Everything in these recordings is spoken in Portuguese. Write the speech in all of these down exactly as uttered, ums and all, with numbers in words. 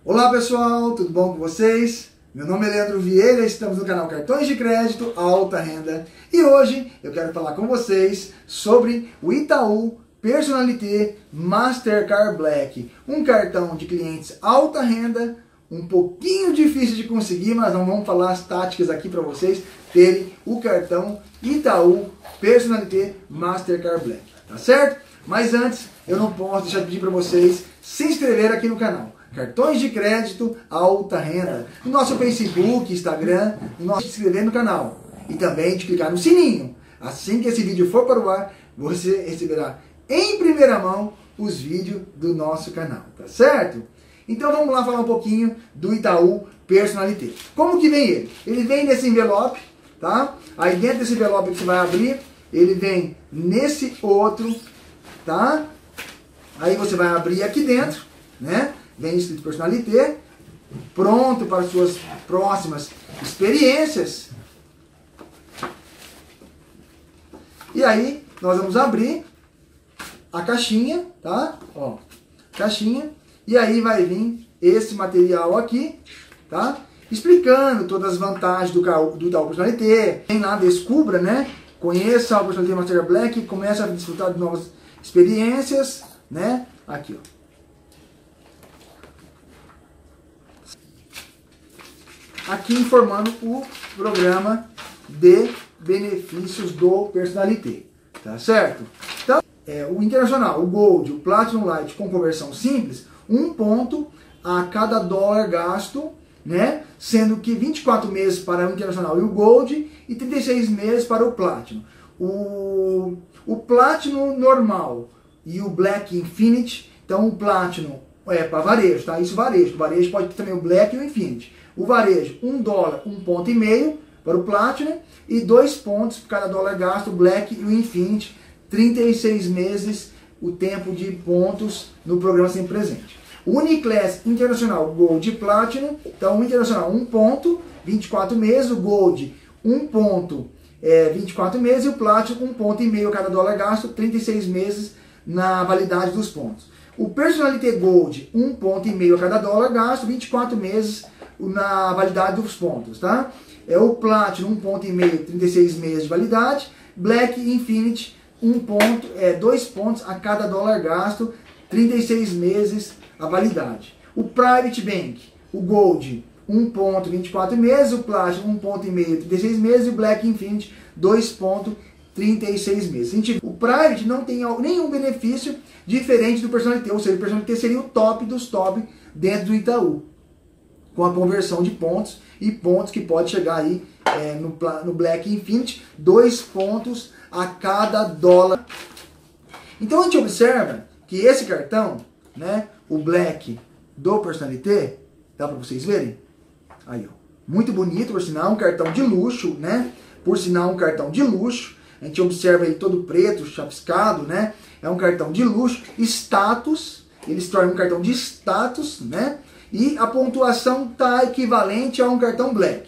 Olá pessoal, tudo bom com vocês? Meu nome é Leandro Vieira, estamos no canal Cartões de Crédito Alta Renda e hoje eu quero falar com vocês sobre o Itaú Personnalité Mastercard Black, um cartão de clientes alta renda, um pouquinho difícil de conseguir, mas não vamos falar as táticas aqui para vocês terem o cartão Itaú Personnalité Mastercard Black, tá certo? Mas antes, eu não posso deixar de pedir para vocês se inscrever aqui no canal. Cartões de Crédito Alta Renda, no nosso Facebook, Instagram, no nosso se inscrever no canal. E também de clicar no sininho. Assim que esse vídeo for para o ar, você receberá em primeira mão os vídeos do nosso canal, tá certo? Então vamos lá falar um pouquinho do Itaú Personnalité. Como que vem ele? Ele vem nesse envelope, tá? Aí dentro desse envelope que você vai abrir, ele vem nesse outro, tá? Aí você vai abrir aqui dentro, né? Vem escrito Personnalité, pronto para suas próximas experiências. E aí, nós vamos abrir a caixinha, tá? Ó, caixinha. E aí vai vir esse material aqui, tá? Explicando todas as vantagens do, do Itaú Personnalité. Tem lá, descubra, né? Conheça o Personnalité Mastercard Black, comece a desfrutar de novas experiências, né? Aqui, ó. Aqui informando o programa de benefícios do Personnalité, tá certo? Então, é, o Internacional, o Gold, o Platinum Light com conversão simples, um ponto a cada dólar gasto, né? Sendo que vinte e quatro meses para o Internacional e o Gold e trinta e seis meses para o Platinum. O, o Platinum normal e o Black Infinity, então o Platinum é para varejo, tá? Isso varejo, o varejo pode ter também o Black e o Infinity. O varejo, um dólar, um ponto e meio para o Platinum e dois pontos por cada dólar gasto, o Black e o Infinity, trinta e seis meses o tempo de pontos no programa sempre presente. O Uniclass Internacional Gold e Platinum, então o Internacional um ponto, vinte e quatro meses, o Gold um ponto, é, vinte e quatro meses e o Platinum um ponto e meio a cada dólar gasto, trinta e seis meses na validade dos pontos. O Personnalité Gold, um ponto e meio a cada dólar gasto, vinte e quatro meses na validade dos pontos, tá? É o Platinum um ponto e meio, trinta e seis meses de validade, Black e Infinity um ponto, é dois pontos a cada dólar gasto, trinta e seis meses a validade. O Private Bank, o Gold um ponto, vinte e quatro meses, o Platinum um ponto e meio, trinta e seis meses e o Black Infinity dois ponto, trinta e seis meses. O Private não tem nenhum benefício diferente do Personnalité, ou seja, o Personnalité seria o top dos top dentro do Itaú, com a conversão de pontos e pontos que pode chegar aí é, no, no Black Infinity, dois pontos a cada dólar. Então a gente observa que esse cartão, né, o Black do Personnalité, dá para vocês verem? Aí, ó, muito bonito, por sinal, um cartão de luxo, né? Por sinal, um cartão de luxo. A gente observa ele todo preto, chapiscado, né? É um cartão de luxo, status, ele se torna um cartão de status, né? E a pontuação está equivalente a um cartão Black.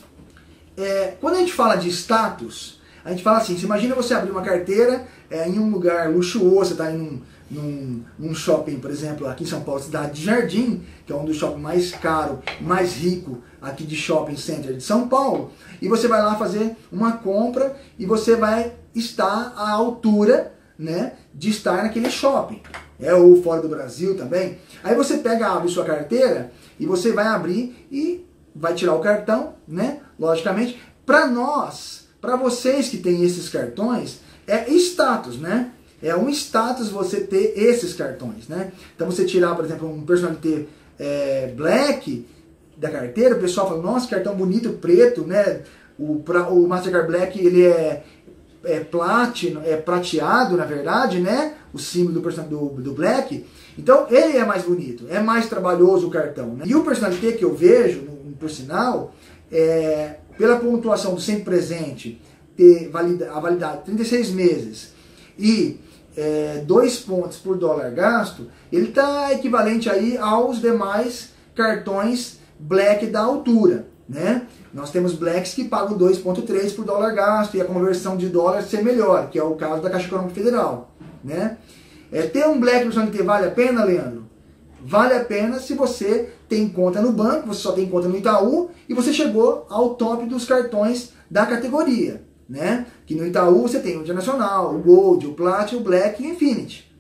É, quando a gente fala de status, a gente fala assim, você imagina você abrir uma carteira é, em um lugar luxuoso, você está em um, num, num shopping, por exemplo, aqui em São Paulo, cidade de Jardim, que é um dos shoppings mais caros, mais rico aqui de shopping center de São Paulo, e você vai lá fazer uma compra e você vai estar à altura, né, de estar naquele shopping. É, ou fora do Brasil também. Aí você pega, abre sua carteira e você vai abrir e vai tirar o cartão, né? Logicamente, para nós, para vocês que têm esses cartões, é status, né? É um status você ter esses cartões, né? Então você tirar, por exemplo, um Personnalité é, Black da carteira, o pessoal fala, nossa, cartão bonito, preto, né? O, pra, o Mastercard Black, ele é É, platino, é prateado, na verdade, né? O símbolo do, do, do Black. Então, ele é mais bonito, é mais trabalhoso o cartão, né? E o Personnalité que eu vejo, no, por sinal, é, pela pontuação do sempre presente, ter valida, a validade de trinta e seis meses e é, dois pontos por dólar gasto, ele está equivalente aí aos demais cartões Black da altura, né? Nós temos Blacks que pagam dois ponto três por dólar gasto e a conversão de dólar ser melhor, que é o caso da Caixa Econômica Federal, né? É, ter um Black Personnalité vale a pena, Leandro? vale a pena se você tem conta no banco, você só tem conta no Itaú e você chegou ao top dos cartões da categoria, né? Que no Itaú você tem o Internacional, o Gold, o Platinum, o Black e o Infinity,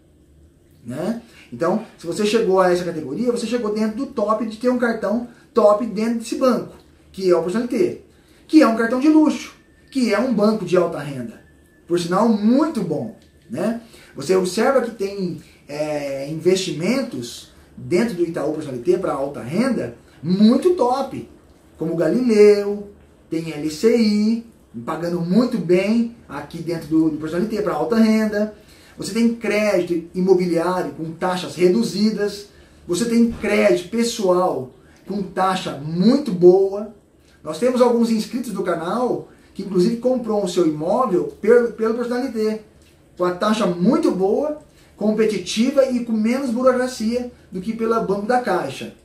né? Então, se você chegou a essa categoria, você chegou dentro do top de ter um cartão top dentro desse banco, que é o Personalité, que é um cartão de luxo, que é um banco de alta renda. Por sinal, muito bom, né? Você observa que tem é, investimentos dentro do Itaú Personalité para alta renda muito top, como o Galileu, tem L C I, pagando muito bem aqui dentro do, do Personalité para alta renda. Você tem crédito imobiliário com taxas reduzidas. Você tem crédito pessoal com taxa muito boa. Nós temos alguns inscritos do canal que inclusive comprou o seu imóvel pelo, pelo Personalité, com a taxa muito boa, competitiva e com menos burocracia do que pela Banco da Caixa,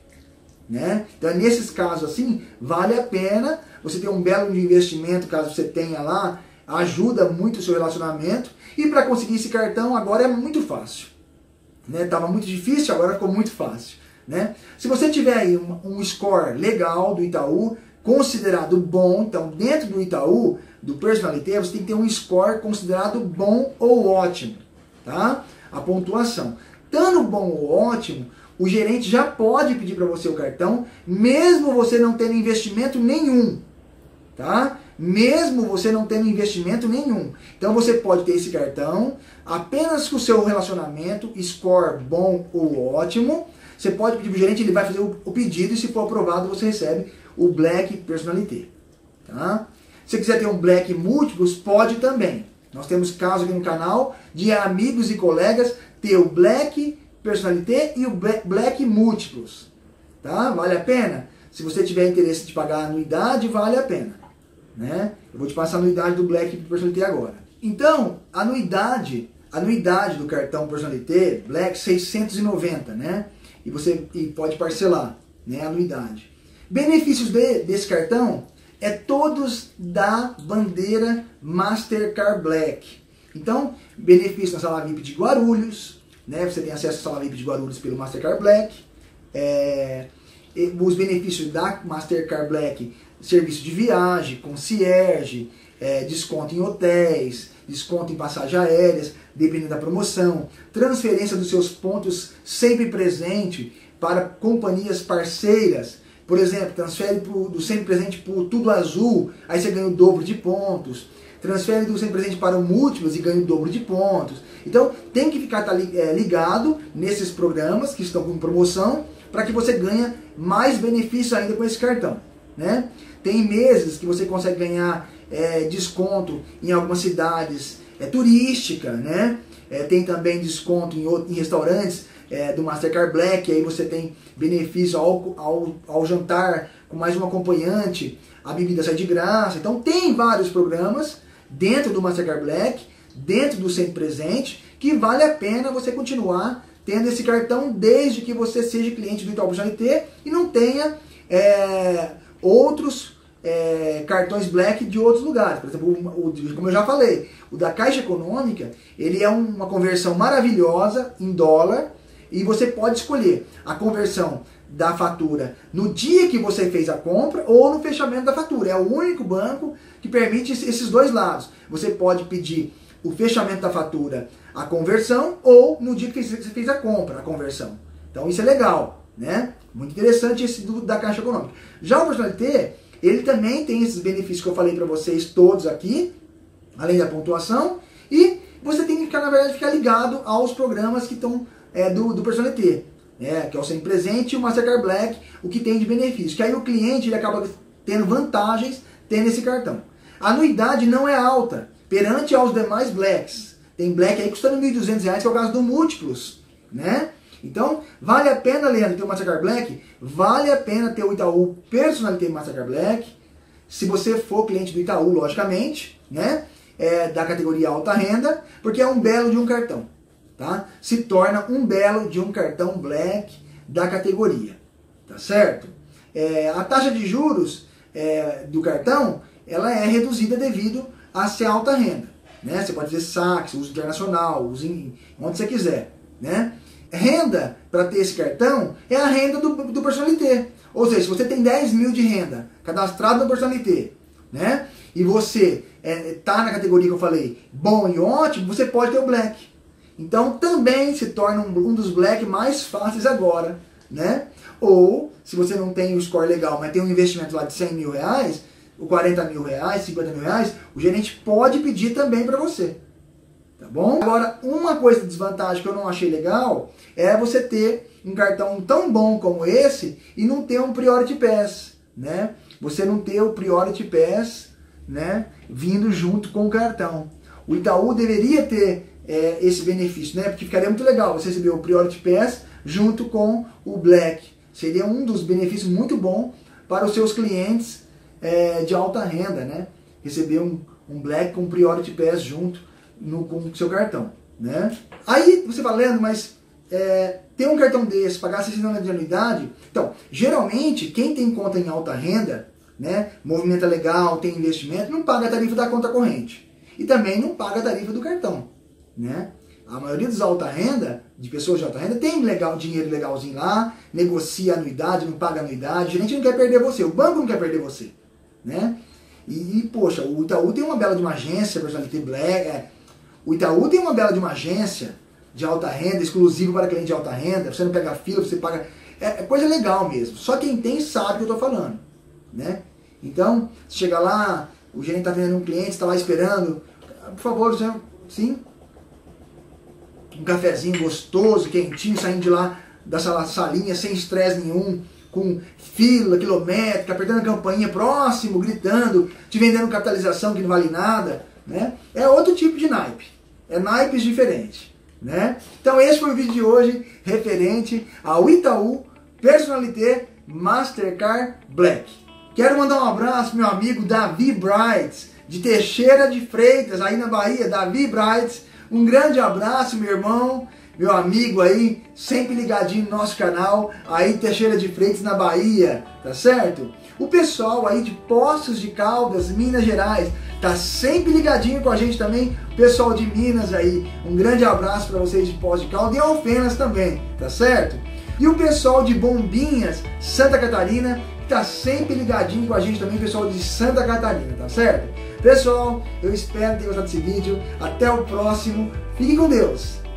né? Então, nesses casos assim, vale a pena você ter um belo investimento, caso você tenha lá, ajuda muito o seu relacionamento. E para conseguir esse cartão agora é muito fácil, né? Tava muito difícil, agora ficou muito fácil, né? Se você tiver aí um, um score legal do Itaú, considerado bom, então dentro do Itaú, do Personalité, você tem que ter um score considerado bom ou ótimo, tá? A pontuação. Estando bom ou ótimo, o gerente já pode pedir para você o cartão, mesmo você não tendo investimento nenhum, tá? Mesmo você não tendo investimento nenhum. Então você pode ter esse cartão apenas com o seu relacionamento, score bom ou ótimo. Você pode pedir para o gerente, ele vai fazer o pedido e se for aprovado você recebe o Black Personalité, tá? Se você quiser ter um Black Múltiplos, pode também. Nós temos casos aqui no canal de amigos e colegas ter o Black Personalité e o Black Múltiplos, tá? Vale a pena? Se você tiver interesse de pagar a anuidade, vale a pena, né? Eu vou te passar a anuidade do Black Personalité agora. Então, anuidade, anuidade do cartão Personalité Black seiscentos e noventa, né? E você e pode parcelar, né, a anuidade. Benefícios de, desse cartão é todos da bandeira Mastercard Black. Então, benefício na sala V I P de Guarulhos, né? Você tem acesso à sala V I P de Guarulhos pelo Mastercard Black. É, os benefícios da Mastercard Black, serviço de viagem, concierge, é, desconto em hotéis, desconto em passagens aéreas, dependendo da promoção, transferência dos seus pontos sempre presente para companhias parceiras. Por exemplo, transfere pro, do sempre presente para o Tudo Azul, aí você ganha o dobro de pontos. Transfere do sempre presente para o Múltiplos e ganha o dobro de pontos. Então tem que ficar tá, é, ligado nesses programas que estão com promoção para que você ganhe mais benefício ainda com esse cartão, né? Tem meses que você consegue ganhar é, desconto em algumas cidades é, turísticas, né? É, tem também desconto em, em restaurantes é, do Mastercard Black, aí você tem benefício ao, ao, ao jantar com mais um acompanhante, a bebida sai de graça. Então tem vários programas dentro do Mastercard Black, dentro do Sempre Presente, que vale a pena você continuar tendo esse cartão desde que você seja cliente do Itaú Personalité e não tenha é, outros é, cartões Black de outros lugares. Por exemplo, o, o, como eu já falei, o da Caixa Econômica, ele é uma conversão maravilhosa em dólar e você pode escolher a conversão da fatura no dia que você fez a compra ou no fechamento da fatura. É o único banco que permite esses dois lados. Você pode pedir o fechamento da fatura, a conversão, ou no dia que você fez a compra, a conversão. Então isso é legal, né? Muito interessante esse do, da Caixa Econômica. Já o Personalité, ele também tem esses benefícios que eu falei para vocês todos aqui, além da pontuação, e você tem que ficar, na verdade, ficar ligado aos programas que estão é, do, do Personalité, né? Que é o Sempre Presente e o Mastercard Black, o que tem de benefício. Que aí o cliente ele acaba tendo vantagens tendo esse cartão. A anuidade não é alta perante aos demais Blacks. Tem Black aí custando mil e duzentos reais, que é o caso do Múltiplos, né? Então, vale a pena, Leandro, ter o Mastercard Black? Vale a pena ter o Itaú Personalité Mastercard Black, se você for cliente do Itaú, logicamente, né? É, da categoria alta renda, porque é um belo de um cartão, tá? Se torna um belo de um cartão Black da categoria, tá certo? É, a taxa de juros é, do cartão, ela é reduzida devido a ser alta renda, né? Você pode fazer saques, uso internacional, uso em onde você quiser, né? renda para ter esse cartão é a renda do, do Personalité. Ou seja, se você tem dez mil de renda cadastrado no Personalité, né? E você está é, na categoria que eu falei, bom e ótimo, você pode ter o Black. Então também se torna um, um dos Black mais fáceis agora, né? Ou, se você não tem o score legal, mas tem um investimento lá de cem mil reais, ou quarenta mil reais, cinquenta mil reais, o gerente pode pedir também para você. Tá bom? Agora, uma coisa de desvantagem que eu não achei legal é você ter um cartão tão bom como esse e não ter um Priority Pass, né? Você não ter o Priority Pass, né, vindo junto com o cartão. O Itaú deveria ter é, esse benefício, né? Porque ficaria muito legal você receber o Priority Pass junto com o Black. Seria um dos benefícios muito bom para os seus clientes é, de alta renda, né? Receber um, um Black com Priority Pass junto no, com o seu cartão, né? Aí você fala, Leandro, mas é, ter um cartão desse, pagar seiscentos e noventa de anuidade... Então, geralmente, quem tem conta em alta renda, né, movimenta legal, tem investimento, não paga a tarifa da conta corrente. E também não paga a tarifa do cartão, né? A maioria dos alta renda, de pessoas de alta renda, tem legal, dinheiro legalzinho lá, negocia anuidade, não paga anuidade, a gente não quer perder você, o banco não quer perder você, né? E, e poxa, o Itaú tem uma bela de uma agência, Personalité Black, é, o Itaú tem uma bela de uma agência de alta renda, exclusivo para cliente de alta renda, você não pega fila, você paga, é, é coisa legal mesmo, só quem tem sabe o que eu estou falando, né? Então, se chega lá, o gerente está atendendo um cliente, está lá esperando, por favor, senhor, sim, um cafezinho gostoso, quentinho, saindo de lá da salinha sem estresse nenhum, com fila quilométrica, apertando a campainha próximo, gritando, te vendendo capitalização que não vale nada, né? É outro tipo de naipe, é naipes diferentes, né? Então esse foi o vídeo de hoje referente ao Itaú Personalité Mastercard Black. Quero mandar um abraço pro meu amigo Davi Brights, de Teixeira de Freitas, aí na Bahia, Davi Brights. Um grande abraço, meu irmão, meu amigo aí, sempre ligadinho no nosso canal, aí Teixeira de Freitas, na Bahia, tá certo? O pessoal aí de Poços de Caldas, Minas Gerais, tá sempre ligadinho com a gente também, pessoal de Minas aí, um grande abraço para vocês de Poços de Caldas e Alfenas também, tá certo? E o pessoal de Bombinhas, Santa Catarina, tá sempre ligadinho com a gente também, pessoal de Santa Catarina, tá certo? Pessoal, eu espero ter gostado desse vídeo. Até o próximo. Fiquem com Deus.